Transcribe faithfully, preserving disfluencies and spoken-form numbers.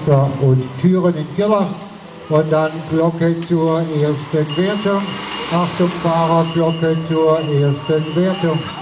Münster und Thüringen in Gillach. Und dann Glocke zur ersten Wertung. Achtung, Fahrerglocke zur ersten Wertung.